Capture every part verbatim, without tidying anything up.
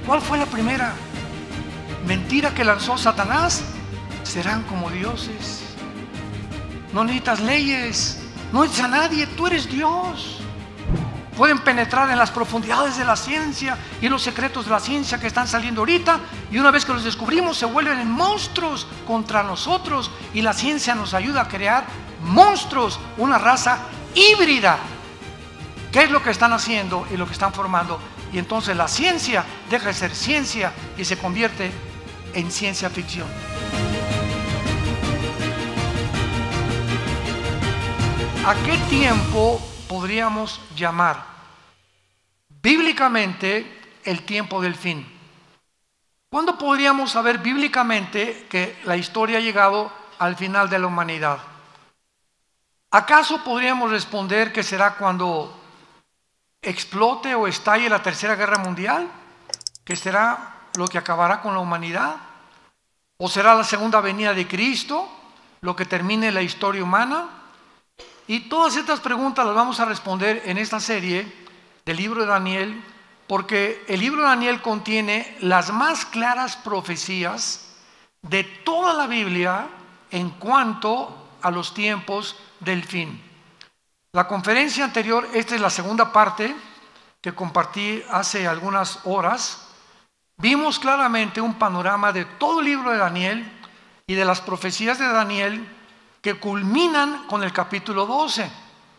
¿Cuál fue la primera mentira que lanzó Satanás? Serán como dioses. No necesitas leyes, no necesitas a nadie, tú eres Dios. Pueden penetrar en las profundidades de la ciencia y los secretos de la ciencia que están saliendo ahorita, y una vez que los descubrimos se vuelven en monstruos contra nosotros, y la ciencia nos ayuda a crear monstruos, una raza híbrida. ¿Qué es lo que están haciendo y lo que están formando? Y entonces la ciencia deja de ser ciencia y se convierte en ciencia ficción. ¿A qué tiempo podríamos llamar bíblicamente el tiempo del fin? ¿Cuándo podríamos saber bíblicamente que la historia ha llegado al final de la humanidad? ¿Acaso podríamos responder que será cuando explote o estalle la Tercera Guerra Mundial? ¿Que será lo que acabará con la humanidad? ¿O será la segunda venida de Cristo lo que termine la historia humana? Y todas estas preguntas las vamos a responder en esta serie del libro de Daniel, porque el libro de Daniel contiene las más claras profecías de toda la Biblia en cuanto a los tiempos del fin. La conferencia anterior, esta es la segunda parte que compartí hace algunas horas, vimos claramente un panorama de todo el libro de Daniel y de las profecías de Daniel que culminan con el capítulo doce.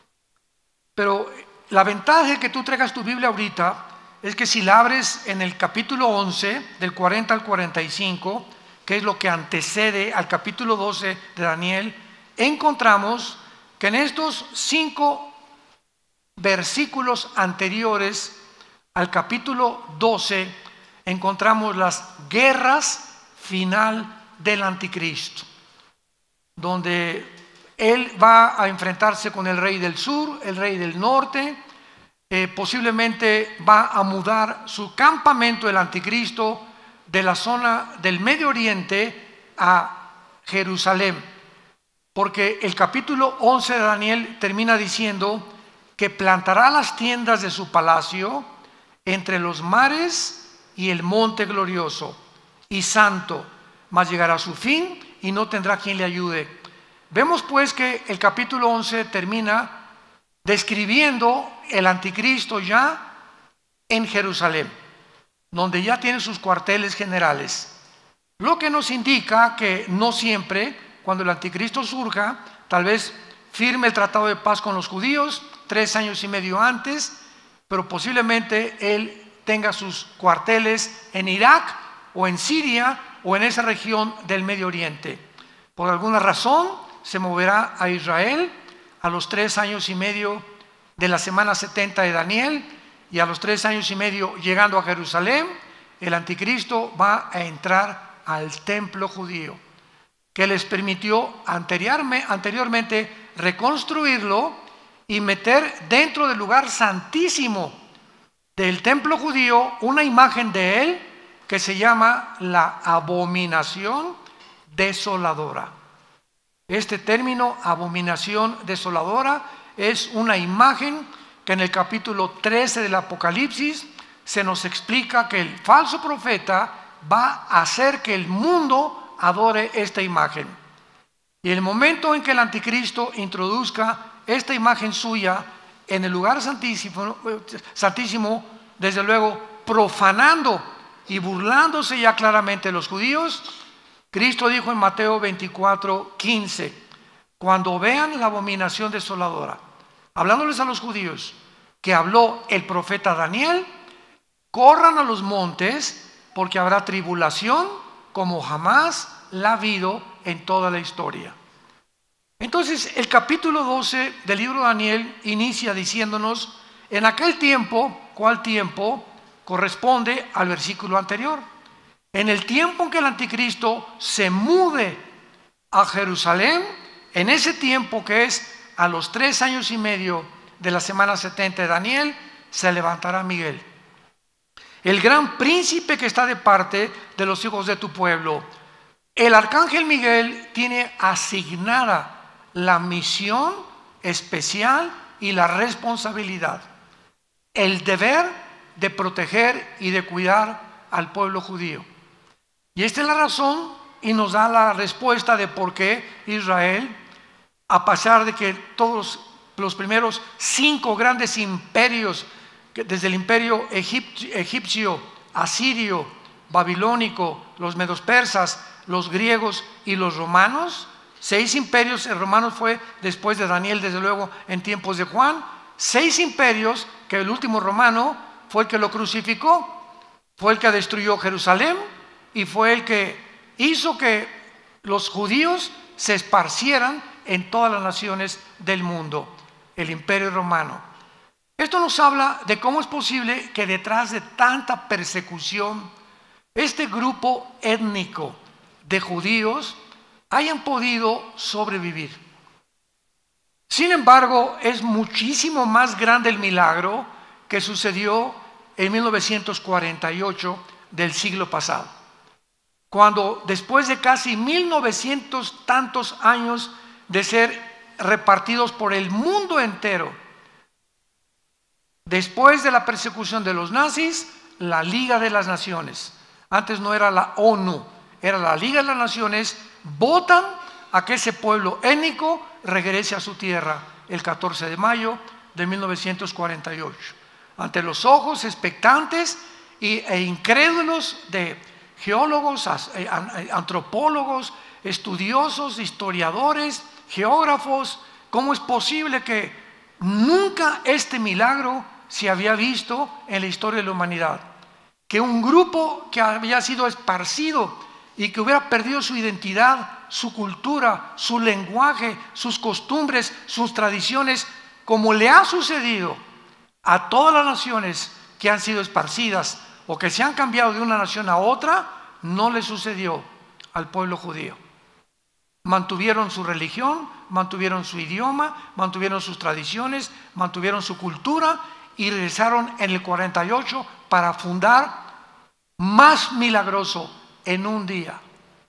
Pero la ventaja de que tú traigas tu Biblia ahorita es que si la abres en el capítulo once, del cuarenta al cuarenta y cinco, que es lo que antecede al capítulo doce de Daniel, encontramos que en estos cinco versículos anteriores al capítulo doce encontramos las guerras final del anticristo, donde él va a enfrentarse con el rey del sur, el rey del norte, eh, posiblemente va a mudar su campamento, el anticristo, de la zona del Medio Oriente a Jerusalén, porque el capítulo once de Daniel termina diciendo que plantará las tiendas de su palacio entre los mares y el monte glorioso y santo, mas llegará a su fin y no tendrá quien le ayude. Vemos pues que el capítulo once termina describiendo el anticristo ya en Jerusalén, donde ya tiene sus cuarteles generales, lo que nos indica que no siempre, cuando el anticristo surja, tal vez firme el tratado de paz con los judíos tres años y medio antes, pero posiblemente él tenga sus cuarteles en Irak o en Siria o en esa región del Medio Oriente. Por alguna razón se moverá a Israel a los tres años y medio de la semana setenta de Daniel, y a los tres años y medio llegando a Jerusalén, el anticristo va a entrar al templo judío, que les permitió anteriormente reconstruirlo y meter dentro del lugar santísimo del templo judío una imagen de él que se llama la abominación desoladora. Este término, abominación desoladora, es una imagen que en el capítulo trece del Apocalipsis se nos explica que el falso profeta va a hacer que el mundo adore esta imagen. Y el momento en que el anticristo introduzca esta imagen suya en el lugar santísimo, santísimo, desde luego profanando y burlándose ya claramente de los judíos, Cristo dijo en Mateo veinticuatro, quince, cuando vean la abominación desoladora, hablándoles a los judíos, que habló el profeta Daniel, corran a los montes, porque habrá tribulación como jamás la ha habido en toda la historia. Entonces el capítulo doce del libro de Daniel inicia diciéndonos, en aquel tiempo, ¿cuál tiempo? Corresponde al versículo anterior. En el tiempo en que el anticristo se mude a Jerusalén, en ese tiempo que es a los tres años y medio de la semana setenta de Daniel, se levantará Miguel, el gran príncipe que está de parte de los hijos de tu pueblo. El arcángel Miguel tiene asignada la misión especial y la responsabilidad, el deber de proteger y de cuidar al pueblo judío. Y esta es la razón y nos da la respuesta de por qué Israel, a pesar de que todos los primeros cinco grandes imperios, desde el imperio egipcio, asirio, babilónico, los medos persas, los griegos y los romanos, seis imperios, el romano fue después de Daniel, desde luego en tiempos de Juan, seis imperios, que el último romano fue el que lo crucificó, fue el que destruyó Jerusalén y fue el que hizo que los judíos se esparcieran en todas las naciones del mundo, el imperio romano. Esto nos habla de cómo es posible que detrás de tanta persecución, este grupo étnico de judíos hayan podido sobrevivir. Sin embargo, es muchísimo más grande el milagro que sucedió en mil novecientos cuarenta y ocho del siglo pasado, cuando después de casi mil novecientos tantos años de ser repartidos por el mundo entero, después de la persecución de los nazis, la Liga de las Naciones, antes no era la ONU, era la Liga de las Naciones, votan a que ese pueblo étnico regrese a su tierra el catorce de mayo de mil novecientos cuarenta y ocho, ante los ojos expectantes e incrédulos de geólogos, antropólogos, estudiosos, historiadores, geógrafos. ¿Cómo es posible que nunca este milagro se había visto en la historia de la humanidad? Que un grupo que había sido esparcido y que hubiera perdido su identidad, su cultura, su lenguaje, sus costumbres, sus tradiciones, como le ha sucedido a todas las naciones que han sido esparcidas o que se han cambiado de una nación a otra, no le sucedió al pueblo judío. Mantuvieron su religión, mantuvieron su idioma, mantuvieron sus tradiciones, mantuvieron su cultura y regresaron en el cuarenta y ocho para fundar, más milagroso, en un día.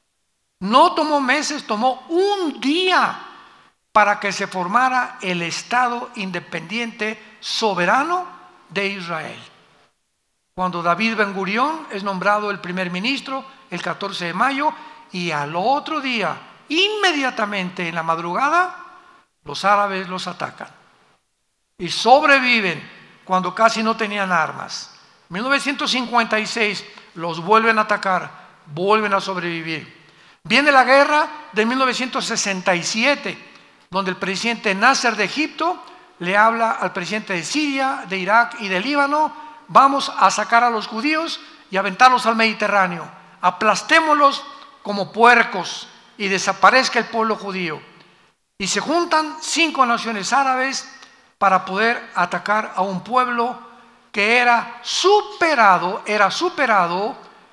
No tomó meses, tomó un día para que se formara el Estado independiente soberano de Israel. Cuando David Ben Gurión es nombrado el primer ministro el catorce de mayo, y al otro día, inmediatamente en la madrugada, los árabes los atacan y sobreviven cuando casi no tenían armas. En mil novecientos cincuenta y seis los vuelven a atacar, vuelven a sobrevivir. Viene la guerra de mil novecientos sesenta y siete, donde el presidente Nasser de Egipto le habla al presidente de Siria, de Irak y de Líbano: vamos a sacar a los judíos y aventarlos al Mediterráneo, aplastémoslos como puercos y desaparezca el pueblo judío. Y se juntan cinco naciones árabes para poder atacar a un pueblo que era superado, era superado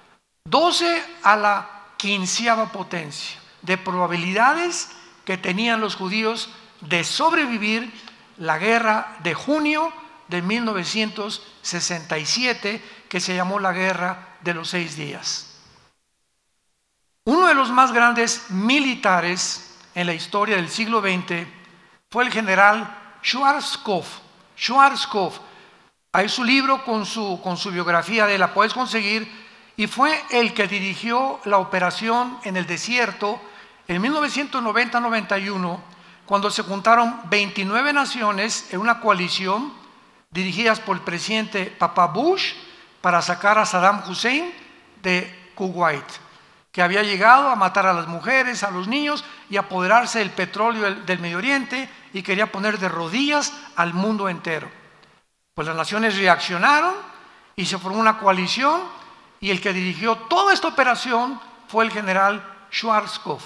doce a la quinceava potencia de probabilidades que tenían los judíos de sobrevivir la guerra de junio de mil novecientos sesenta y siete, que se llamó la Guerra de los Seis Días. Uno de los más grandes militares en la historia del siglo veinte fue el general Schwarzkopf. Schwarzkopf, hay su libro con su, con su biografía de él, la puedes conseguir, y fue el que dirigió la operación en el desierto en mil novecientos noventa noventa y uno, cuando se juntaron veintinueve naciones en una coalición dirigidas por el presidente Papa Bush para sacar a Saddam Hussein de Kuwait, que había llegado a matar a las mujeres, a los niños y apoderarse del petróleo del, del Medio Oriente, y quería poner de rodillas al mundo entero. Pues las naciones reaccionaron y se formó una coalición, y el que dirigió toda esta operación fue el general Schwarzkopf.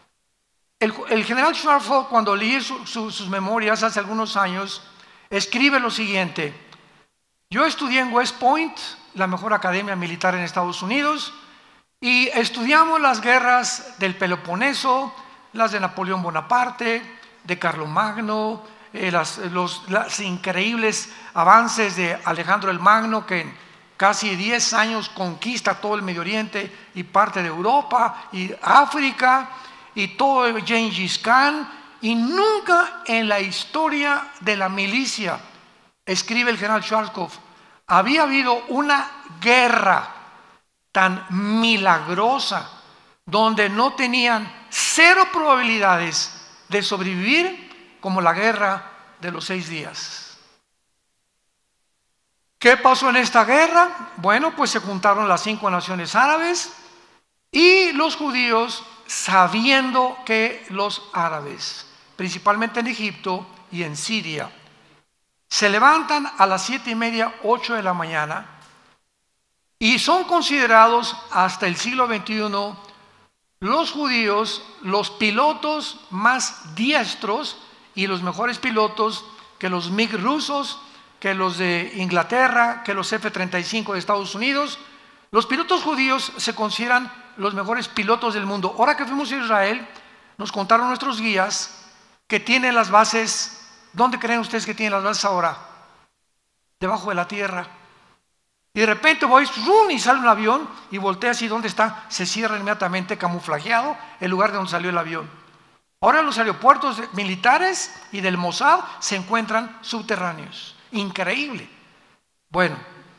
El, el general Schwarzkopf, cuando leí su, su, sus memorias hace algunos años, escribe lo siguiente: yo estudié en West Point, la mejor academia militar en Estados Unidos, y estudiamos las guerras del Peloponeso, las de Napoleón Bonaparte, de Carlomagno, eh, las, los las increíbles avances de Alejandro el Magno, que en casi diez años conquista todo el Medio Oriente y parte de Europa y África, y todo Gengis Khan, y nunca en la historia de la milicia, escribe el general Schwarzkopf, había habido una guerra tan milagrosa, donde no tenían cero probabilidades de sobrevivir, como la guerra de los seis días. ¿Qué pasó en esta guerra? Bueno, pues se juntaron las cinco naciones árabes y los judíos, sabiendo que los árabes, principalmente en Egipto y en Siria, se levantan a las siete y media, ocho de la mañana y son considerados hasta el siglo veintiuno los judíos los pilotos más diestros y los mejores pilotos que los MiG rusos, que los de Inglaterra, que los F treinta y cinco de Estados Unidos. Los pilotos judíos se consideran los mejores pilotos del mundo. Ahora que fuimos a Israel, nos contaron nuestros guías que tienen las bases. ¿Dónde creen ustedes que tienen las bases ahora? Debajo de la tierra. Y de repente voy, ¡rum!, y sale un avión y voltea así, ¿dónde está? Se cierra inmediatamente, camuflajeado, el lugar de donde salió el avión. Ahora los aeropuertos militares y del Mossad se encuentran subterráneos. Increíble. Bueno,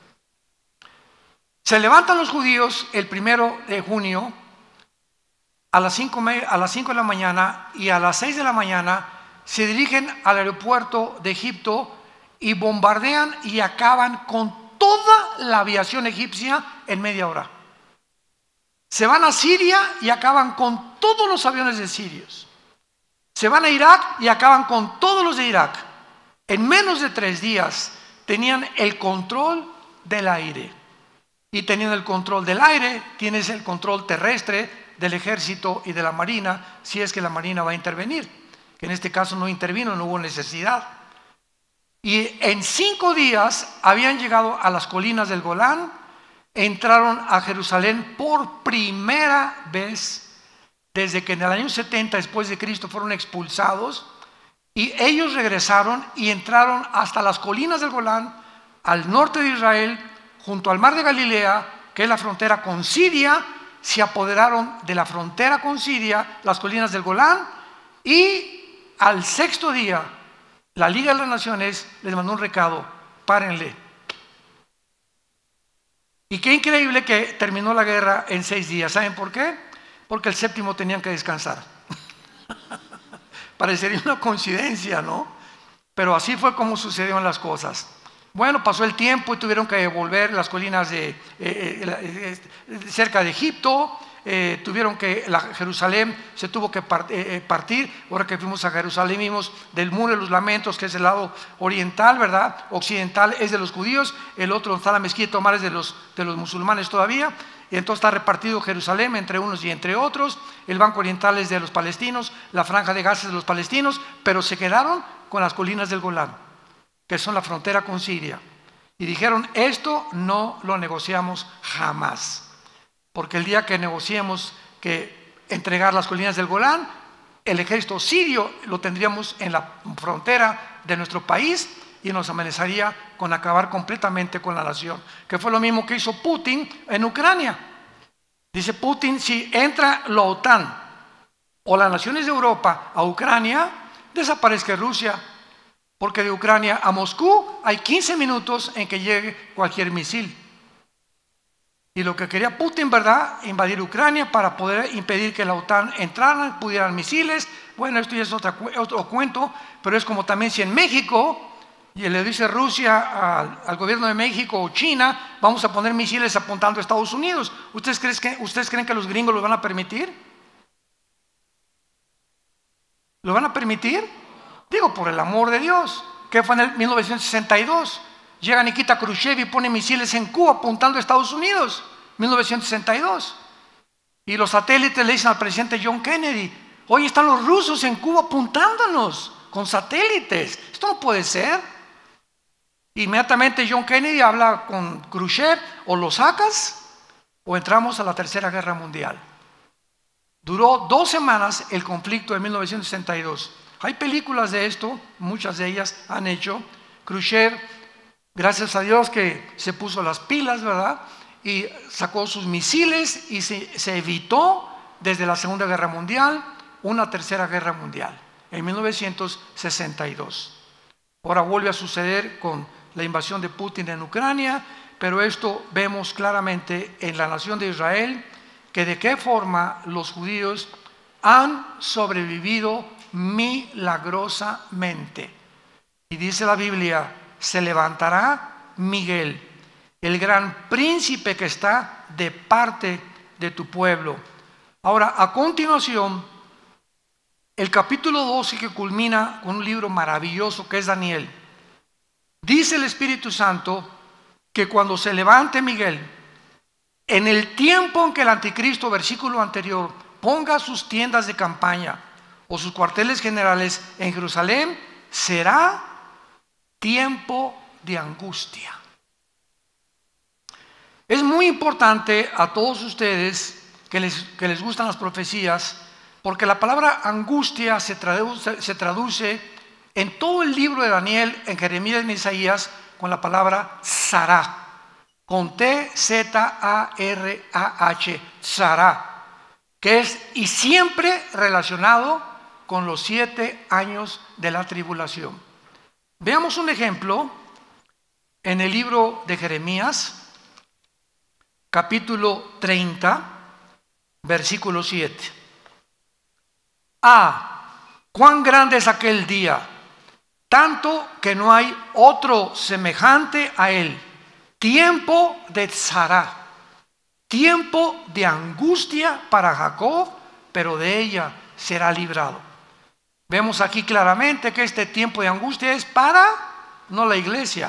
se levantan los judíos el primero de junio a las cinco, a las cinco de la mañana, y a las seis de la mañana se dirigen al aeropuerto de Egipto y bombardean y acaban con toda la aviación egipcia en media hora. Se van a Siria y acaban con todos los aviones de sirios. Se van a Irak y acaban con todos los de Irak. En menos de tres días tenían el control del aire. Y teniendo el control del aire, tienes el control terrestre del ejército y de la marina, si es que la marina va a intervenir. Que en este caso no intervino, no hubo necesidad. Y en cinco días habían llegado a las colinas del Golán, entraron a Jerusalén por primera vez desde que en el año setenta después de Cristo fueron expulsados, y ellos regresaron y entraron hasta las colinas del Golán, al norte de Israel, junto al mar de Galilea, que es la frontera con Siria. Se apoderaron de la frontera con Siria, las colinas del Golán, y al sexto día la Liga de las Naciones les mandó un recado: párenle. Y qué increíble que terminó la guerra en seis días. ¿Saben por qué? Porque el séptimo tenían que descansar. Parecería una coincidencia, ¿no? Pero así fue como sucedieron las cosas. Bueno, pasó el tiempo y tuvieron que volver las colinas de, eh, eh, eh, cerca de Egipto. Eh, tuvieron que, la, Jerusalén se tuvo que part, eh, partir. Ahora que fuimos a Jerusalén vimos del muro de los lamentos, que es el lado oriental, ¿verdad? Occidental es de los judíos, el otro donde está la mezquita Omar es de los, de los musulmanes todavía. Y entonces está repartido Jerusalén entre unos y entre otros. El banco oriental es de los palestinos, la franja de Gaza es de los palestinos, pero se quedaron con las colinas del Golán, que son la frontera con Siria. Y dijeron: esto no lo negociamos jamás, porque el día que negociemos que entregar las colinas del Golán, el ejército sirio lo tendríamos en la frontera de nuestro país y nos amenazaría con acabar completamente con la nación, que fue lo mismo que hizo Putin en Ucrania. Dice Putin: si entra la OTAN o las naciones de Europa a Ucrania, desaparezca Rusia, porque de Ucrania a Moscú hay quince minutos en que llegue cualquier misil. Y lo que quería Putin, ¿verdad?, invadir Ucrania para poder impedir que la OTAN entrara, pudieran misiles. Bueno, esto ya es otra, otro cuento, pero es como también si en México y le dice Rusia al, al gobierno de México o China: vamos a poner misiles apuntando a Estados Unidos. ¿Ustedes creen que, ¿ustedes creen que los gringos lo van a permitir? ¿Lo van a permitir? Digo, por el amor de Dios. ¿Qué fue en el mil novecientos sesenta y dos? Llega Nikita Khrushchev y pone misiles en Cuba apuntando a Estados Unidos, mil novecientos sesenta y dos. Y los satélites le dicen al presidente John Kennedy: hoy están los rusos en Cuba apuntándonos con satélites. Esto no puede ser. Inmediatamente John Kennedy habla con Khrushchev: o lo sacas o entramos a la Tercera Guerra Mundial. Duró dos semanas el conflicto de mil novecientos sesenta y dos. Hay películas de esto, muchas de ellas han hecho. Khrushchev, gracias a Dios que se puso las pilas, ¿verdad?, y sacó sus misiles y se, se evitó desde la Segunda Guerra Mundial una Tercera Guerra Mundial en mil novecientos sesenta y dos. Ahora vuelve a suceder con la invasión de Putin en Ucrania. pero esto vemos claramente en la nación de Israel, que de qué forma los judíos han sobrevivido milagrosamente. Y dice la Biblia, se levantará Miguel, el gran príncipe que está de parte de tu pueblo. Ahora, a continuación, el capítulo doce, que culmina con un libro maravilloso que es Daniel, dice el Espíritu Santo que cuando se levante Miguel, en el tiempo en que el anticristo, versículo anterior, ponga sus tiendas de campaña o sus cuarteles generales en Jerusalén, será tiempo de angustia. Es muy importante a todos ustedes que les, que les gustan las profecías, porque la palabra angustia se traduce, se traduce en todo el libro de Daniel, en Jeremías y en Isaías, con la palabra Sará, con T Z A R A H, Sará, que es y siempre relacionado con los siete años de la tribulación. Veamos un ejemplo en el libro de Jeremías, capítulo treinta, versículo siete. Ah, cuán grande es aquel día, tanto que no hay otro semejante a él. Tiempo de tzará, tiempo de angustia para Jacob, pero de ella será librado. Vemos aquí claramente que este tiempo de angustia es para, no la iglesia.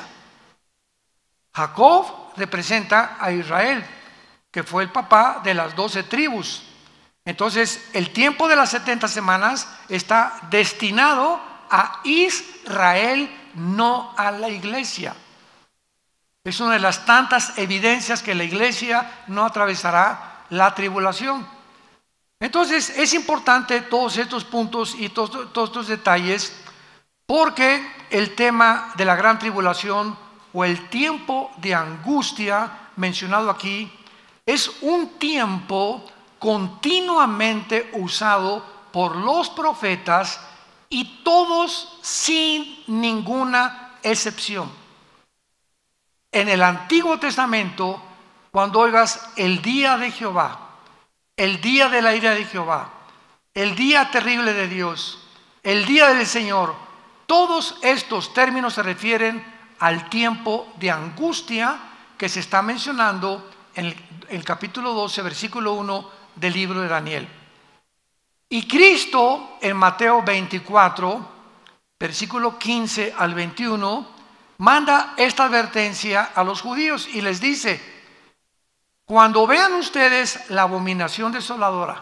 Jacob representa a Israel, que fue el papá de las doce tribus. Entonces, el tiempo de las setenta semanas está destinado a Israel, no a la iglesia. Es una de las tantas evidencias que la iglesia no atravesará la tribulación. Entonces, es importante todos estos puntos y todos, todos estos detalles, porque el tema de la gran tribulación o el tiempo de angustia mencionado aquí es un tiempo continuamente usado por los profetas y todos sin ninguna excepción. En el Antiguo Testamento, cuando oigas el día de Jehová, el día de la ira de Jehová, el día terrible de Dios, el día del Señor, todos estos términos se refieren al tiempo de angustia que se está mencionando en el, el capítulo doce, versículo uno del libro de Daniel. Y Cristo en Mateo veinticuatro, versículo quince al veintiuno, manda esta advertencia a los judíos y les dice: cuando vean ustedes la abominación desoladora,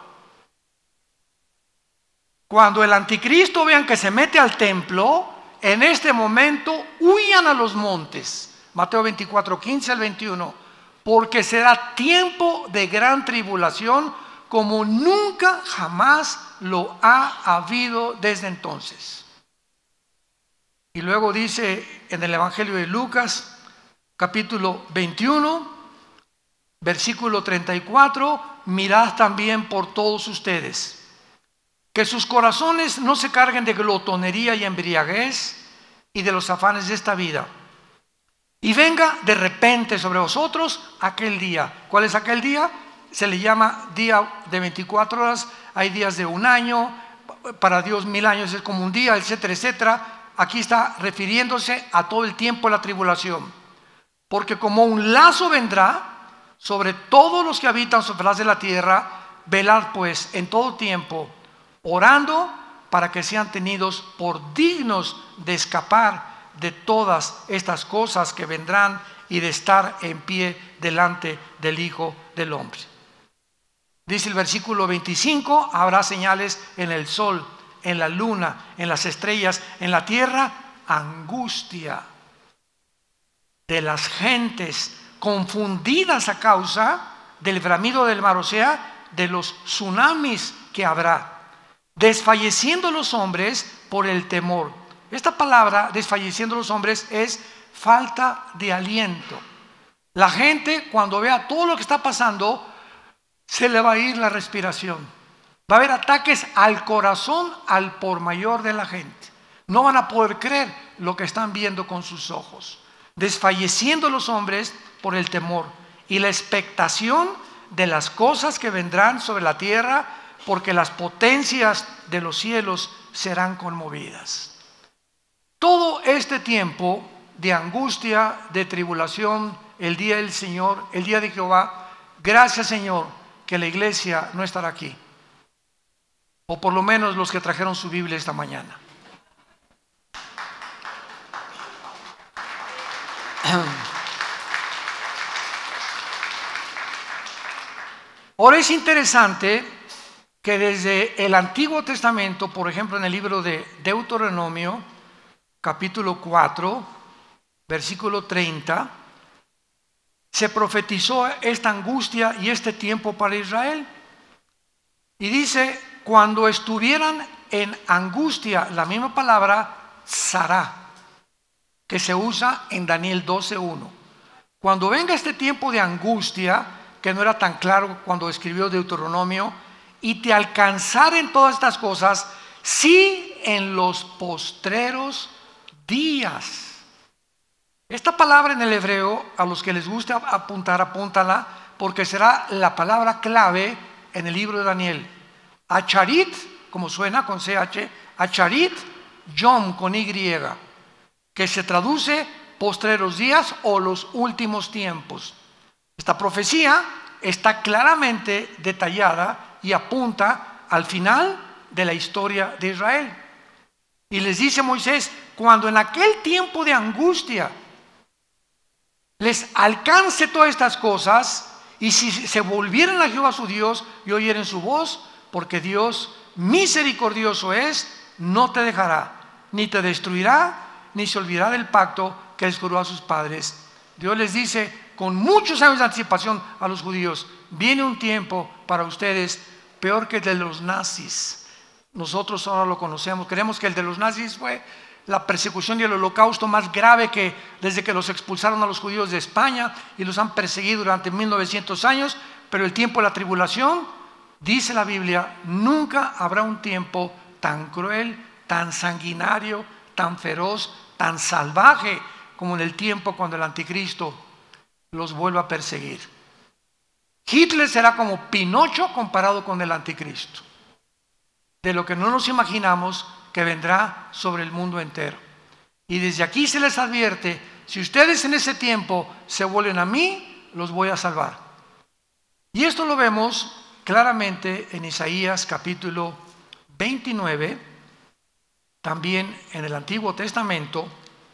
cuando el anticristo vean que se mete al templo, en este momento huyan a los montes. Mateo veinticuatro, quince al veintiuno, porque será tiempo de gran tribulación como nunca jamás lo ha habido desde entonces. Y luego dice en el Evangelio de Lucas, capítulo veintiuno, versículo treinta y cuatro, mirad también por todos ustedes, que sus corazones no se carguen de glotonería y embriaguez y de los afanes de esta vida. Y venga de repente sobre vosotros aquel día. ¿Cuál es aquel día? Se le llama día de veinticuatro horas, hay días de un año, para Dios mil años es como un día, etcétera, etcétera. Aquí está refiriéndose a todo el tiempo de la tribulación. Porque como un lazo vendrá sobre todos los que habitan sobre la faz de la tierra, velad pues en todo tiempo, orando para que sean tenidos por dignos de escapar de todas estas cosas que vendrán y de estar en pie delante del Hijo del Hombre. Dice el versículo veinticinco, habrá señales en el sol, en la luna, en las estrellas, en la tierra, angustia de las gentes confundidas a causa del bramido del mar, o sea, de los tsunamis que habrá, desfalleciendo los hombres por el temor. Esta palabra, desfalleciendo los hombres, es falta de aliento. La gente, cuando vea todo lo que está pasando, se le va a ir la respiración. Va a haber ataques al corazón, al por mayor de la gente. No van a poder creer lo que están viendo con sus ojos. Desfalleciendo los hombres por el temor y la expectación de las cosas que vendrán sobre la tierra, porque las potencias de los cielos serán conmovidas. Todo este tiempo de angustia, de tribulación, el día del Señor, el día de Jehová, gracias Señor que la iglesia no estará aquí, o por lo menos los que trajeron su Biblia esta mañana. Ahora es interesante que desde el Antiguo Testamento, por ejemplo en el libro de Deuteronomio, capítulo cuatro, versículo treinta, se profetizó esta angustia y este tiempo para Israel. Y dice, cuando estuvieran en angustia, la misma palabra, Sará, que se usa en Daniel doce uno. Cuando venga este tiempo de angustia, que no era tan claro cuando escribió Deuteronomio, y te alcanzaren todas estas cosas, sí en los postreros días. Esta palabra en el hebreo, a los que les guste apuntar, apúntala, porque será la palabra clave en el libro de Daniel. Acharit, como suena con C H, Acharit, Yom con Y, que se traduce postreros días o los últimos tiempos. Esta profecía está claramente detallada y apunta al final de la historia de Israel. Y les dice Moisés, cuando en aquel tiempo de angustia les alcance todas estas cosas, y si se volvieran a Jehová su Dios y oyeren su voz, porque Dios misericordioso es, no te dejará, ni te destruirá, ni se olvidará del pacto que les juró a sus padres. Dios les dice con muchos años de anticipación a los judíos, viene un tiempo para ustedes peor que el de los nazis. Nosotros ahora lo conocemos, creemos que el de los nazis fue la persecución y el holocausto más grave que desde que los expulsaron a los judíos de España y los han perseguido durante mil novecientos años, pero el tiempo de la tribulación, dice la Biblia, nunca habrá un tiempo tan cruel, tan sanguinario, tan feroz, tan salvaje como en el tiempo cuando el anticristo los vuelva a perseguir. Hitler será como Pinocho comparado con el anticristo, de lo que no nos imaginamos que vendrá sobre el mundo entero. Y desde aquí se les advierte, si ustedes en ese tiempo se vuelven a mí, los voy a salvar. Y esto lo vemos claramente en Isaías capítulo veintinueve, también en el Antiguo Testamento,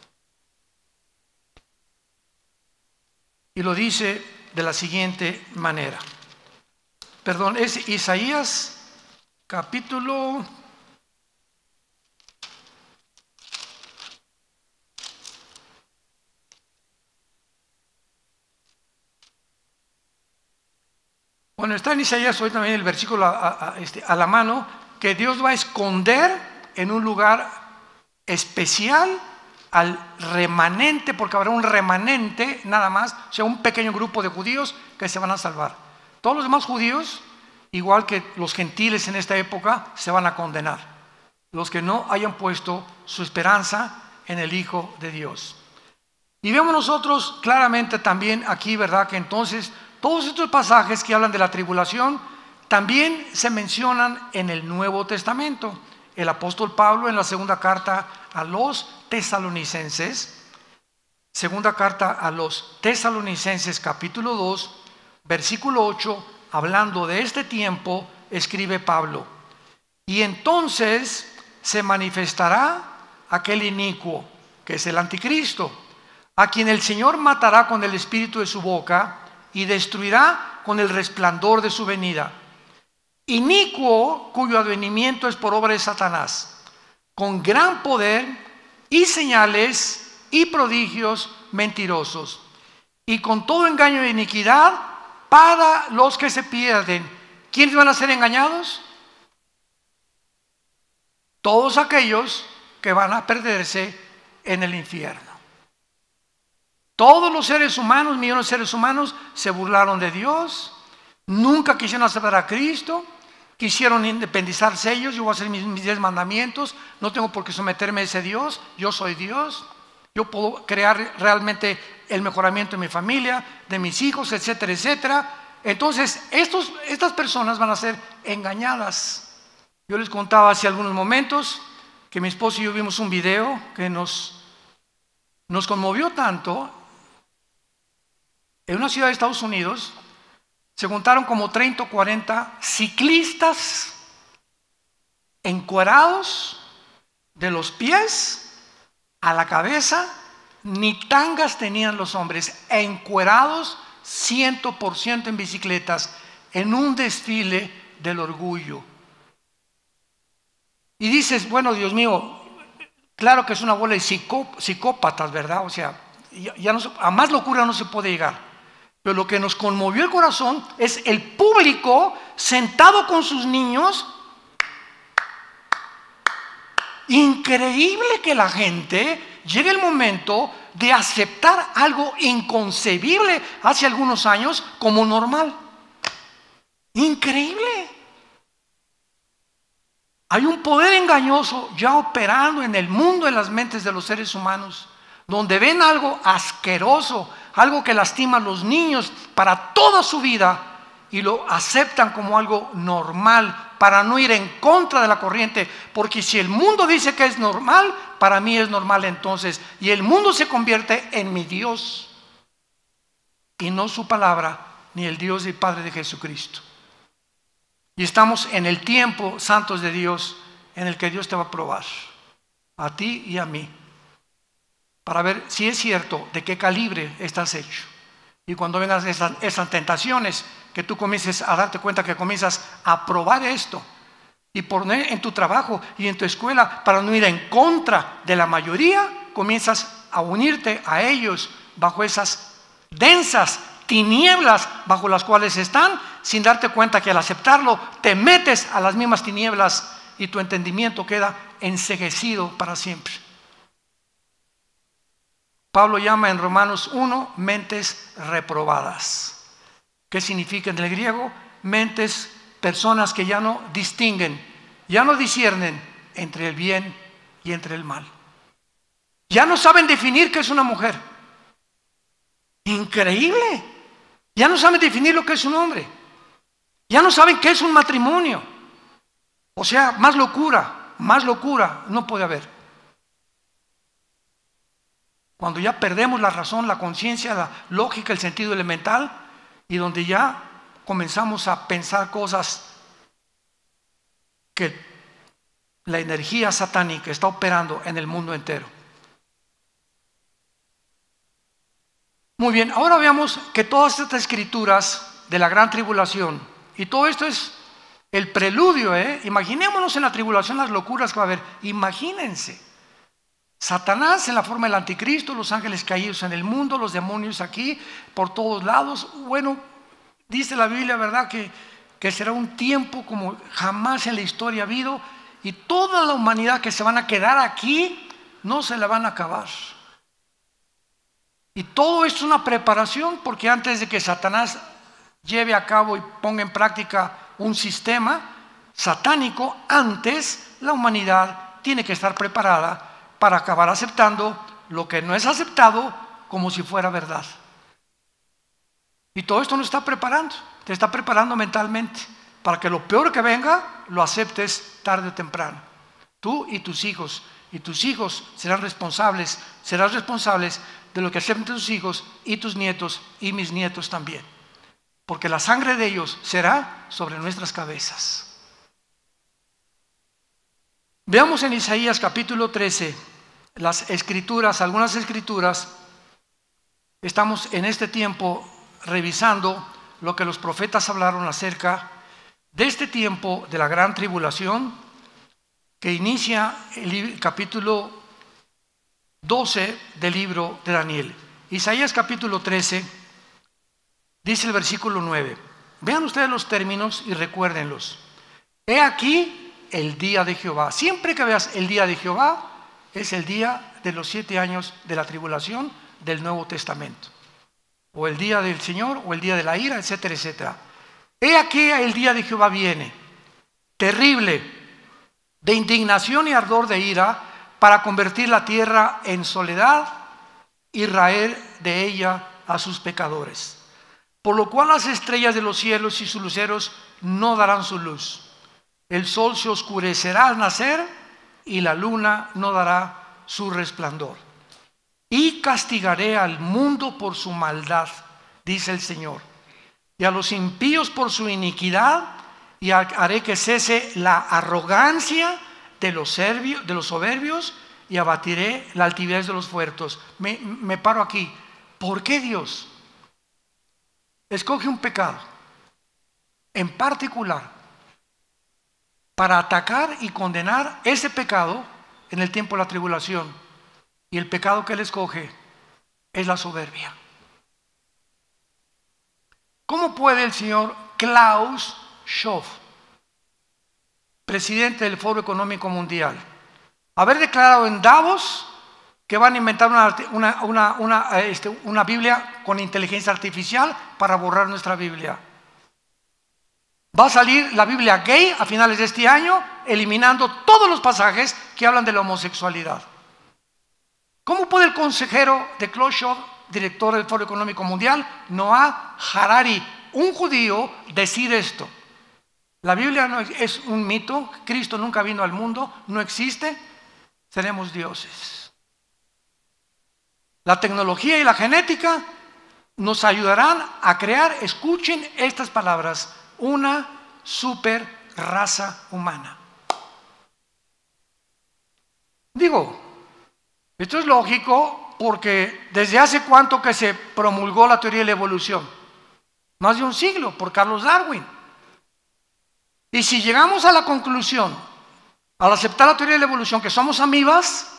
y lo dice de la siguiente manera. Perdón, es Isaías capítulo Bueno, está en Isaías hoy también el versículo a, a, a, este, a la mano, que Dios va a esconder en un lugar especial al remanente, porque habrá un remanente nada más, o sea, un pequeño grupo de judíos que se van a salvar. Todos los demás judíos, igual que los gentiles en esta época, se van a condenar. Los que no hayan puesto su esperanza en el Hijo de Dios. Y vemos nosotros claramente también aquí, ¿verdad?, que entonces todos estos pasajes que hablan de la tribulación también se mencionan en el Nuevo Testamento. El apóstol Pablo en la segunda carta a los tesalonicenses, segunda carta a los tesalonicenses capítulo dos, versículo ocho, hablando de este tiempo, escribe Pablo: y entonces se manifestará aquel inicuo, que es el anticristo, a quien el Señor matará con el espíritu de su boca y destruirá con el resplandor de su venida. Inicuo, cuyo advenimiento es por obra de Satanás, con gran poder y señales y prodigios mentirosos, y con todo engaño de iniquidad para los que se pierden. ¿Quiénes van a ser engañados? Todos aquellos que van a perderse en el infierno. Todos los seres humanos, millones de seres humanos, se burlaron de Dios, nunca quisieron aceptar a Cristo, quisieron independizarse ellos. Yo voy a hacer mis, mis diez mandamientos, no tengo por qué someterme a ese Dios, yo soy Dios. Yo puedo crear realmente el mejoramiento de mi familia, de mis hijos, etcétera, etcétera. Entonces, estos, estas personas van a ser engañadas. Yo les contaba hace algunos momentos que mi esposo y yo vimos un video que nos, nos conmovió tanto. En una ciudad de Estados Unidos se juntaron como treinta o cuarenta ciclistas encuerados de los pies a la cabeza, ni tangas tenían los hombres, encuerados cien por ciento en bicicletas, en un desfile del orgullo. Y dices, bueno, Dios mío, claro que es una bola de psicó, psicópatas, ¿verdad? O sea, ya, ya no, a más locura no se puede llegar. Pero lo que nos conmovió el corazón es el público sentado con sus niños. Increíble que la gente llegue el momento de aceptar algo inconcebible hace algunos años como normal. Increíble. Hay un poder engañoso ya operando en el mundo de las mentes de los seres humanos, donde ven algo asqueroso, algo que lastima a los niños para toda su vida y lo aceptan como algo normal para no ir en contra de la corriente, porque si el mundo dice que es normal, para mí es normal entonces, y el mundo se convierte en mi Dios y no su palabra, ni el Dios y Padre de Jesucristo. Y estamos en el tiempo, santos de Dios, en el que Dios te va a probar, a ti y a mí, para ver si es cierto de qué calibre estás hecho. Y cuando vengan esas, esas tentaciones, que tú comiences a darte cuenta que comienzas a probar esto y poner en tu trabajo y en tu escuela para no ir en contra de la mayoría, comienzas a unirte a ellos bajo esas densas tinieblas bajo las cuales están, sin darte cuenta que al aceptarlo te metes a las mismas tinieblas y tu entendimiento queda enceguecido para siempre. Pablo llama en Romanos uno mentes reprobadas. ¿Qué significa en el griego? Mentes, personas que ya no distinguen, ya no disciernen entre el bien y entre el mal. Ya no saben definir qué es una mujer. Increíble. Ya no saben definir lo que es un hombre. Ya no saben qué es un matrimonio. O sea, más locura, más locura no puede haber. Cuando ya perdemos la razón, la conciencia, la lógica, el sentido elemental, y donde ya comenzamos a pensar cosas que la energía satánica está operando en el mundo entero. Muy bien, ahora veamos que todas estas escrituras de la gran tribulación, y todo esto es el preludio, ¿eh? Imaginémonos en la tribulación las locuras que va a haber, imagínense. Satanás en la forma del anticristo, los ángeles caídos en el mundo, los demonios aquí, por todos lados. Bueno, dice la Biblia, ¿verdad?, que, que será un tiempo como jamás en la historia ha habido, y toda la humanidad que se van a quedar aquí no se la van a acabar. Y todo esto es una preparación, porque antes de que Satanás lleve a cabo y ponga en práctica un sistema satánico, antes la humanidad tiene que estar preparada para acabar aceptando lo que no es aceptado como si fuera verdad. Y todo esto nos está preparando, te está preparando mentalmente para que lo peor que venga lo aceptes tarde o temprano. Tú y tus hijos, y tus hijos serán responsables, serás responsables de lo que acepten tus hijos y tus nietos y mis nietos también. Porque la sangre de ellos será sobre nuestras cabezas. Veamos en Isaías capítulo trece las escrituras, algunas escrituras. Estamos en este tiempo revisando lo que los profetas hablaron acerca de este tiempo de la gran tribulación que inicia el capítulo doce del libro de Daniel. Isaías capítulo trece dice el versículo nueve. Vean ustedes los términos y recuérdenlos. He aquí el día de Jehová. Siempre que veas el día de Jehová, es el día de los siete años de la tribulación del Nuevo Testamento. O el día del Señor, o el día de la ira, etcétera, etcétera. He aquí el día de Jehová viene, terrible, de indignación y ardor de ira, para convertir la tierra en soledad y raer de ella a sus pecadores. Por lo cual las estrellas de los cielos y sus luceros no darán su luz. El sol se oscurecerá al nacer y la luna no dará su resplandor. Y castigaré al mundo por su maldad, dice el Señor, y a los impíos por su iniquidad, y haré que cese la arrogancia de los, serbios, de los soberbios, y abatiré la altivez de los fuertes. Me, me paro aquí. ¿Por qué Dios escoge un pecado en particular para atacar y condenar ese pecado en el tiempo de la tribulación? Y el pecado que Él escoge es la soberbia. ¿Cómo puede el señor Klaus Schwab, presidente del Foro Económico Mundial, haber declarado en Davos que van a inventar una, una, una, una, este, una Biblia con inteligencia artificial para borrar nuestra Biblia? Va a salir la Biblia gay a finales de este año, eliminando todos los pasajes que hablan de la homosexualidad. ¿Cómo puede el consejero de Klaus Schwab, director del Foro Económico Mundial, Noah Harari, un judío, decir esto? La Biblia no es un mito, Cristo nunca vino al mundo, no existe, seremos dioses. La tecnología y la genética nos ayudarán a crear, escuchen estas palabras, una super raza humana. Digo, esto es lógico porque desde hace cuánto que se promulgó la teoría de la evolución, más de un siglo, por Carlos Darwin. Y si llegamos a la conclusión, al aceptar la teoría de la evolución, que somos amibas,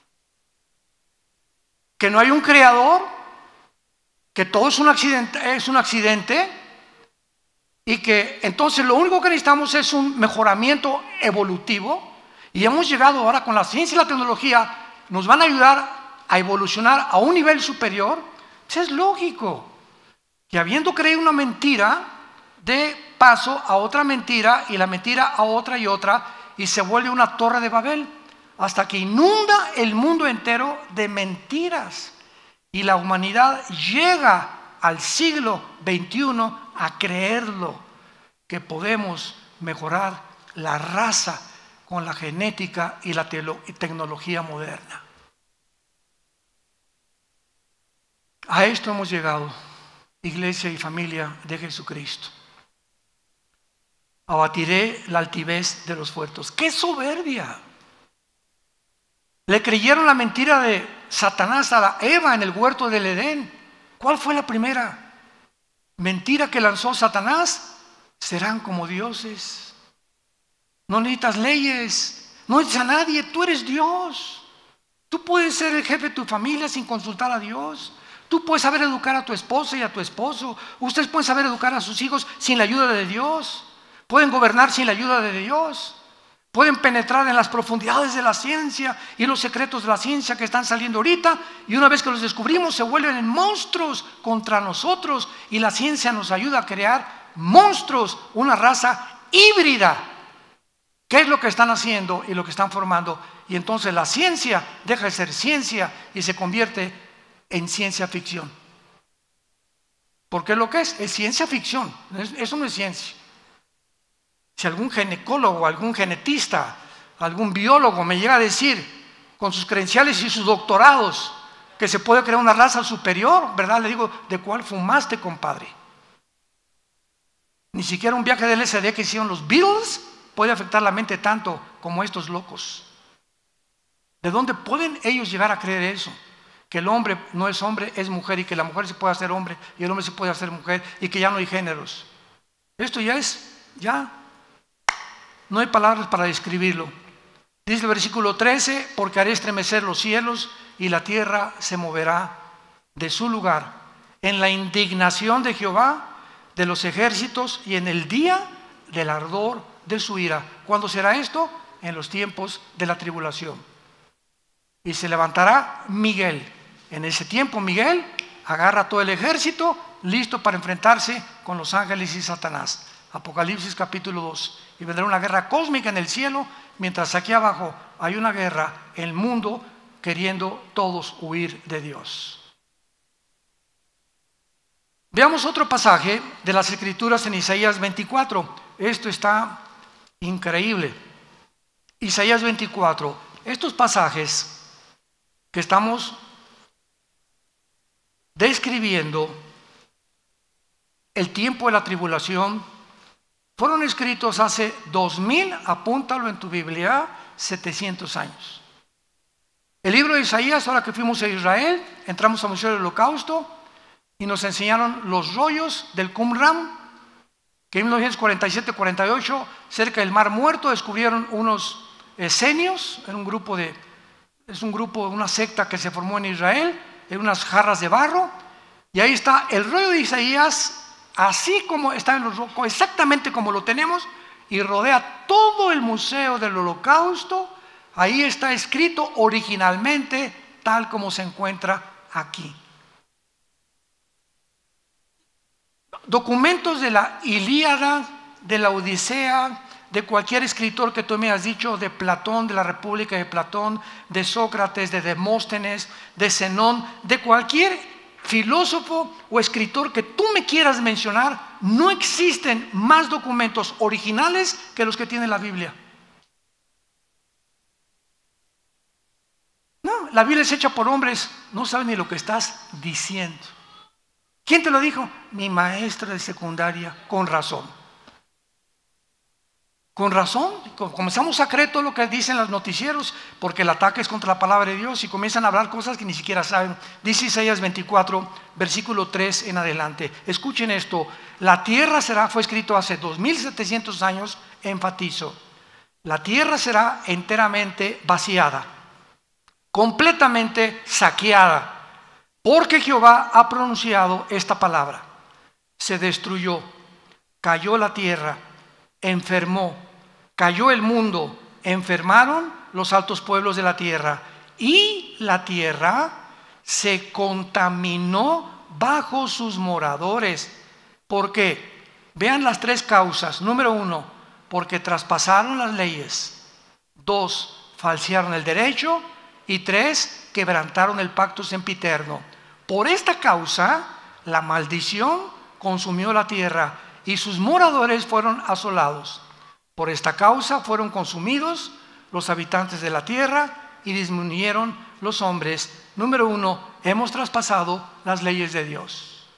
que no hay un creador, que todo es un accidente, es un accidente, y que entonces lo único que necesitamos es un mejoramiento evolutivo, y hemos llegado ahora con la ciencia y la tecnología, nos van a ayudar a evolucionar a un nivel superior, pues es lógico que habiendo creído una mentira, dé paso a otra mentira y la mentira a otra y otra, y se vuelve una torre de Babel, hasta que inunda el mundo entero de mentiras, y la humanidad llega al siglo veintiuno a creerlo, que podemos mejorar la raza con la genética y la tecnología moderna. A esto hemos llegado, iglesia y familia de Jesucristo. Abatiré la altivez de los fuertes. ¡Qué soberbia! Le creyeron la mentira de Satanás a la Eva en el huerto del Edén. ¿Cuál fue la primera mentira que lanzó Satanás? Serán como dioses. No necesitas leyes, no necesitas a nadie, tú eres Dios. Tú puedes ser el jefe de tu familia sin consultar a Dios. Tú puedes saber educar a tu esposa y a tu esposo. Ustedes pueden saber educar a sus hijos sin la ayuda de Dios. Pueden gobernar sin la ayuda de Dios. Pueden penetrar en las profundidades de la ciencia y los secretos de la ciencia que están saliendo ahorita, y una vez que los descubrimos se vuelven en monstruos contra nosotros, y la ciencia nos ayuda a crear monstruos, una raza híbrida. ¿Qué es lo que están haciendo y lo que están formando? Y entonces la ciencia deja de ser ciencia y se convierte en ciencia ficción. Porque lo que es, es ciencia ficción, eso no es ciencia. Si algún ginecólogo, algún genetista, algún biólogo me llega a decir, con sus credenciales y sus doctorados, que se puede crear una raza superior, ¿verdad? Le digo, ¿de cuál fumaste, compadre? Ni siquiera un viaje de L S D que hicieron los Beatles puede afectar la mente tanto como estos locos. ¿De dónde pueden ellos llegar a creer eso? Que el hombre no es hombre, es mujer, y que la mujer se puede hacer hombre y el hombre se puede hacer mujer, y que ya no hay géneros. Esto ya es, ya, no hay palabras para describirlo. Dice el versículo trece, porque haré estremecer los cielos y la tierra se moverá de su lugar en la indignación de Jehová de los ejércitos y en el día del ardor de su ira. ¿Cuándo será esto? En los tiempos de la tribulación. Y se levantará Miguel. En ese tiempo Miguel agarra todo el ejército listo para enfrentarse con los ángeles y Satanás. Apocalipsis capítulo dos. Y vendrá una guerra cósmica en el cielo, mientras aquí abajo hay una guerra, el mundo queriendo todos huir de Dios. Veamos otro pasaje de las Escrituras en Isaías veinticuatro. Esto está increíble. Isaías veinticuatro. Estos pasajes que estamos describiendo el tiempo de la tribulación fueron escritos hace dos mil, apúntalo en tu Biblia, setecientos años. El libro de Isaías, ahora que fuimos a Israel, entramos al Museo del Holocausto y nos enseñaron los rollos del Qumran, que en mil novecientos cuarenta y siete cuarenta y ocho, cerca del Mar Muerto, descubrieron unos esenios, en un grupo de, es un grupo, una secta que se formó en Israel, en unas jarras de barro, y ahí está el rollo de Isaías, así como está en los rocos, exactamente como lo tenemos, y rodea todo el Museo del Holocausto. Ahí está escrito originalmente tal como se encuentra aquí. Documentos de la Ilíada, de la Odisea, de cualquier escritor que tú me has dicho, de Platón, de la República de Platón, de Sócrates, de Demóstenes, de Zenón, de cualquier filósofo o escritor que tú me quieras mencionar, no existen más documentos originales que los que tiene la Biblia. No, la Biblia es hecha por hombres, no saben ni lo que estás diciendo. ¿Quién te lo dijo? Mi maestra de secundaria, con razón. Con razón, comenzamos a creer todo lo que dicen los noticieros, porque el ataque es contra la palabra de Dios y comienzan a hablar cosas que ni siquiera saben. Dice Isaías veinticuatro, versículo tres en adelante. Escuchen esto: la tierra será, fue escrito hace dos mil setecientos años, enfatizo, la tierra será enteramente vaciada, completamente saqueada, porque Jehová ha pronunciado esta palabra. Se destruyó, cayó la tierra, enfermó, cayó el mundo, enfermaron los altos pueblos de la tierra, y la tierra se contaminó bajo sus moradores. ¿Por qué? Vean las tres causas. Número uno, porque traspasaron las leyes. Dos, falsearon el derecho. Y tres, quebrantaron el pacto sempiterno. Por esta causa, la maldición consumió la tierra y sus moradores fueron asolados. Por esta causa fueron consumidos los habitantes de la tierra y disminuyeron los hombres. Número uno, hemos traspasado las leyes de Dios.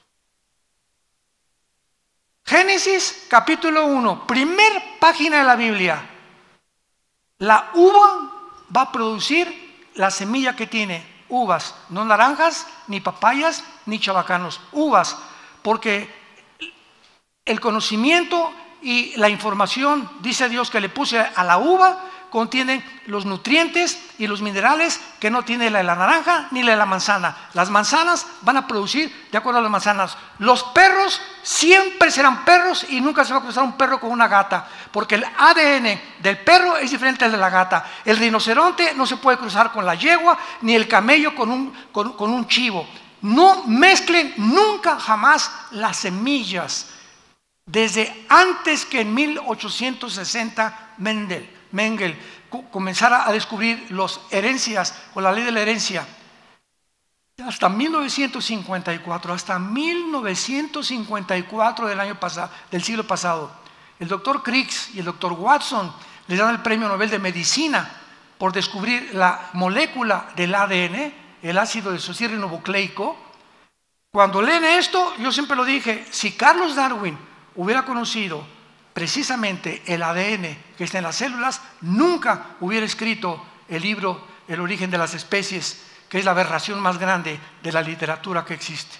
Génesis capítulo uno, primer página de la Biblia. La uva va a producir la semilla que tiene, uvas, no naranjas, ni papayas, ni chabacanos, uvas, porque el conocimiento y la información, dice Dios, que le puse a la uva, contienen los nutrientes y los minerales que no tiene la de la naranja ni la de la manzana. Las manzanas van a producir de acuerdo a las manzanas. Los perros siempre serán perros y nunca se va a cruzar un perro con una gata, porque el A D N del perro es diferente al de la gata. El rinoceronte no se puede cruzar con la yegua, ni el camello con un, con, con un chivo. No mezclen nunca jamás las semillas. Desde antes que en mil ochocientos sesenta Mendel Mengel comenzara a descubrir las herencias o la ley de la herencia, hasta mil novecientos cincuenta y cuatro, hasta mil novecientos cincuenta y cuatro del año pasado, del siglo pasado, el doctor Crick y el doctor Watson le dan el premio Nobel de Medicina por descubrir la molécula del A D N, el ácido desoxirribonucleico. Cuando leen esto, yo siempre lo dije, si Carlos Darwin hubiera conocido precisamente el A D N que está en las células, nunca hubiera escrito el libro El origen de las especies, que es la aberración más grande de la literatura que existe.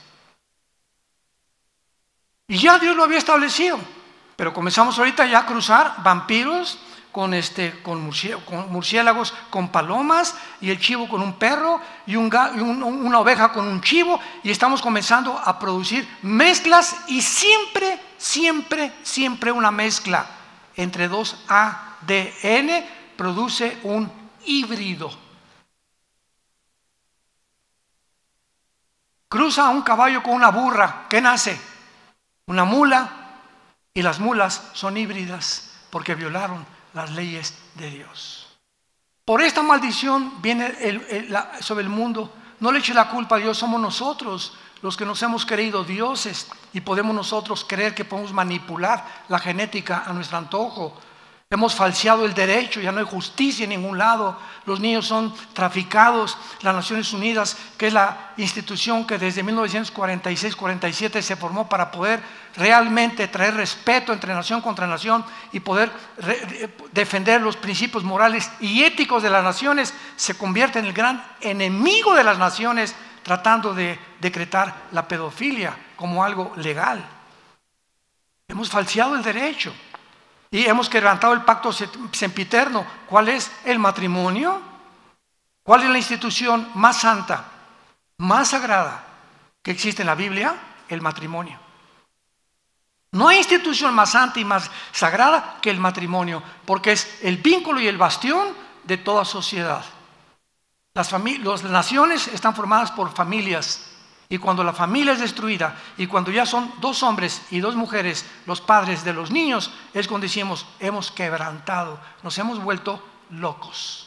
Y ya Dios lo había establecido, pero comenzamos ahorita ya a cruzar vampiros con, este, con, murciélagos, con murciélagos, con palomas, y el chivo con un perro, y, un, y un, una oveja con un chivo, y estamos comenzando a producir mezclas, y siempre, siempre, siempre una mezcla entre dos A D N produce un híbrido. Cruza un caballo con una burra, ¿qué nace? Una mula, y las mulas son híbridas porque violaron las leyes de Dios. Por esta maldición viene el, el, la, sobre el mundo. No le eche la culpa a Dios, somos nosotros los que nos hemos creído dioses y podemos nosotros creer que podemos manipular la genética a nuestro antojo. Hemos falseado el derecho, ya no hay justicia en ningún lado. Los niños son traficados. Las Naciones Unidas, que es la institución que desde mil novecientos cuarenta y seis cuarenta y siete se formó para poder realmente traer respeto entre nación contra nación y poder defender los principios morales y éticos de las naciones, se convierte en el gran enemigo de las naciones, tratando de decretar la pedofilia como algo legal. Hemos falseado el derecho. Y hemos quebrantado el pacto sempiterno. ¿Cuál es el matrimonio? ¿Cuál es la institución más santa, más sagrada que existe en la Biblia? El matrimonio. No hay institución más santa y más sagrada que el matrimonio, porque es el vínculo y el bastión de toda sociedad. Las, las naciones están formadas por familias. Y cuando la familia es destruida y cuando ya son dos hombres y dos mujeres los padres de los niños, es cuando decimos, hemos quebrantado, nos hemos vuelto locos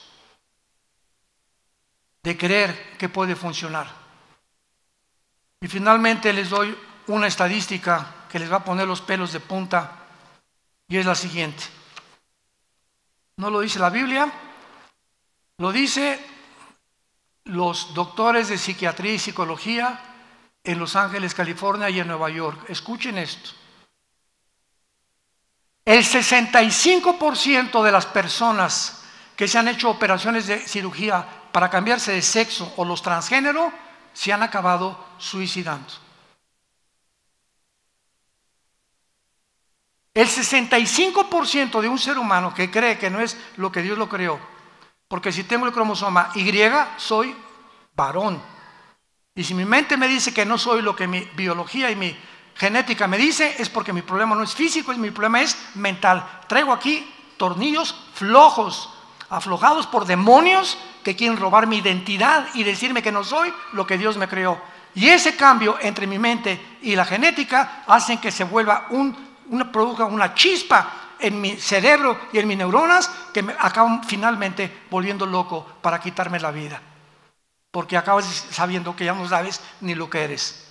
de creer que puede funcionar. Y finalmente les doy una estadística que les va a poner los pelos de punta, y es la siguiente. No lo dice la Biblia, lo dice los doctores de psiquiatría y psicología en Los Ángeles, California y en Nueva York. Escuchen esto. El sesenta y cinco por ciento de las personas que se han hecho operaciones de cirugía para cambiarse de sexo o los transgénero se han acabado suicidando. El sesenta y cinco por ciento de un ser humano que cree que no es lo que Dios lo creó, porque si tengo el cromosoma Y, soy varón. Y si mi mente me dice que no soy lo que mi biología y mi genética me dice, es porque mi problema no es físico, mi problema es mental. Traigo aquí tornillos flojos, aflojados por demonios que quieren robar mi identidad y decirme que no soy lo que Dios me creó. Y ese cambio entre mi mente y la genética hacen que se vuelva un, una, produzca una chispa en mi cerebro y en mis neuronas que me acaban finalmente volviendo loco para quitarme la vida. Porque acabas sabiendo que ya no sabes ni lo que eres.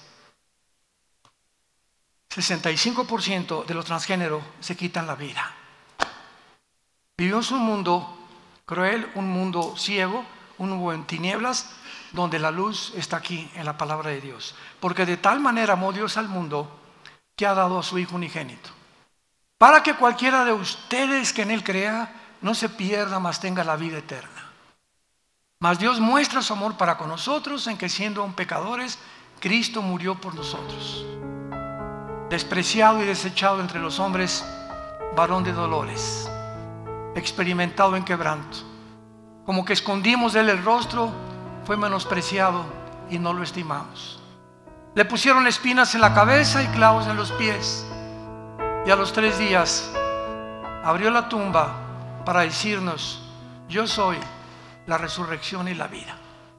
sesenta y cinco por ciento de los transgéneros se quitan la vida. Vivimos un mundo cruel, un mundo ciego, un mundo en tinieblas, donde la luz está aquí en la palabra de Dios. Porque de tal manera amó Dios al mundo que ha dado a su Hijo unigénito, para que cualquiera de ustedes que en Él crea no se pierda, mas tenga la vida eterna. Mas Dios muestra su amor para con nosotros en que siendo aún pecadores, Cristo murió por nosotros. Despreciado y desechado entre los hombres, varón de dolores, experimentado en quebranto. Como que escondimos de Él el rostro, fue menospreciado y no lo estimamos. Le pusieron espinas en la cabeza y clavos en los pies. Y a los tres días abrió la tumba para decirnos, yo soy la resurrección y la vida.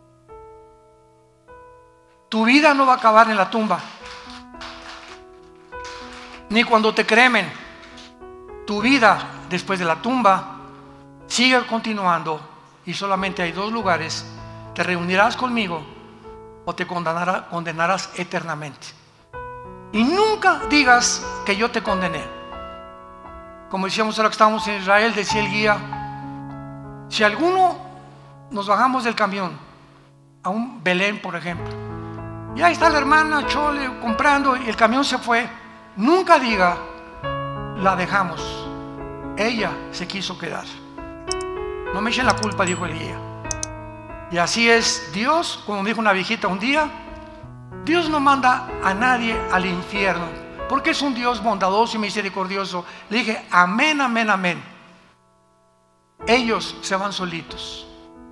Tu vida no va a acabar en la tumba, ni cuando te cremen. Tu vida después de la tumba sigue continuando y solamente hay dos lugares: te reunirás conmigo o te condenará, condenarás eternamente. Y nunca digas que yo te condené. Como decíamos ahora que estábamos en Israel, decía el guía, si alguno nos bajamos del camión a un Belén, por ejemplo, y ahí está la hermana Chole comprando y el camión se fue, nunca diga, la dejamos, ella se quiso quedar. No me echen la culpa, dijo el guía. Y así es Dios, como dijo una viejita un día, Dios no manda a nadie al infierno, porque es un Dios bondadoso y misericordioso. Le dije, amén, amén, amén. Ellos se van solitos.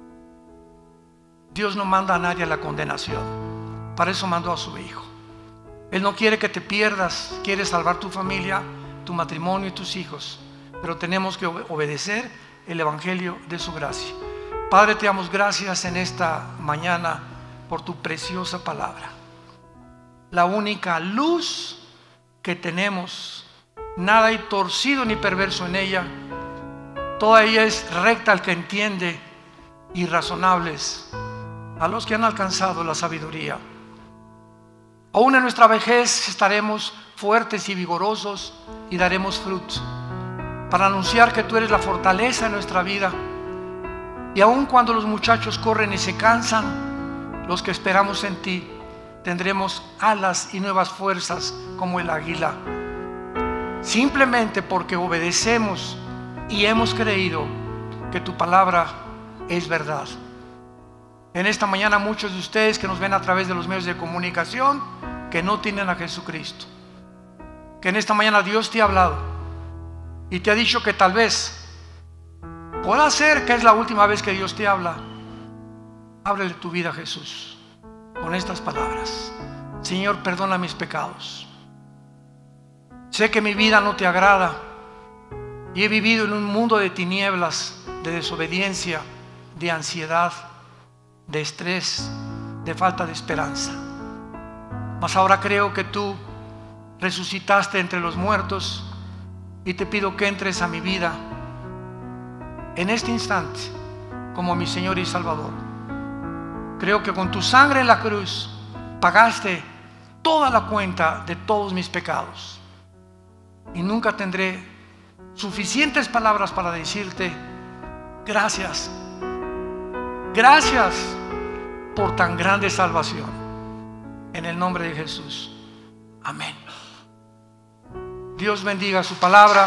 Dios no manda a nadie a la condenación. Para eso mandó a su Hijo. Él no quiere que te pierdas, quiere salvar tu familia, tu matrimonio y tus hijos. Pero tenemos que obedecer el Evangelio de su gracia. Padre, te damos gracias en esta mañana por tu preciosa palabra. La única luz que tenemos, nada hay torcido ni perverso en ella. Toda ella es recta al que entiende y razonables a los que han alcanzado la sabiduría. Aún en nuestra vejez estaremos fuertes y vigorosos y daremos fruto para anunciar que tú eres la fortaleza de nuestra vida. Y aun cuando los muchachos corren y se cansan, los que esperamos en ti tendremos alas y nuevas fuerzas como el águila, simplemente porque obedecemos y hemos creído que tu palabra es verdad. En esta mañana muchos de ustedes que nos ven a través de los medios de comunicación que no tienen a Jesucristo, que en esta mañana Dios te ha hablado y te ha dicho que tal vez pueda ser que es la última vez que Dios te habla. Ábrele tu vida a Jesús con estas palabras: Señor, perdona mis pecados. Sé que mi vida no te agrada y he vivido en un mundo de tinieblas, de desobediencia, de ansiedad, de estrés, de falta de esperanza. Mas ahora creo que tú resucitaste entre los muertos y te pido que entres a mi vida en este instante como mi Señor y Salvador. Creo que con tu sangre en la cruz pagaste toda la cuenta de todos mis pecados y nunca tendré suficientes palabras para decirte gracias, gracias por tan grande salvación. En el nombre de Jesús, amén. Dios bendiga su palabra.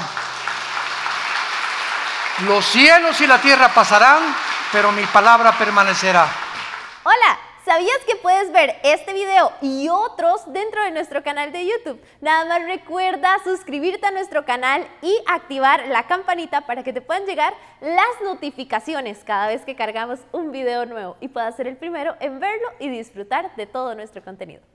Los cielos y la tierra pasarán, pero mi palabra permanecerá. Hola, ¿sabías que puedes ver este video y otros dentro de nuestro canal de YouTube? Nada más recuerda suscribirte a nuestro canal y activar la campanita para que te puedan llegar las notificaciones cada vez que cargamos un video nuevo y puedas ser el primero en verlo y disfrutar de todo nuestro contenido.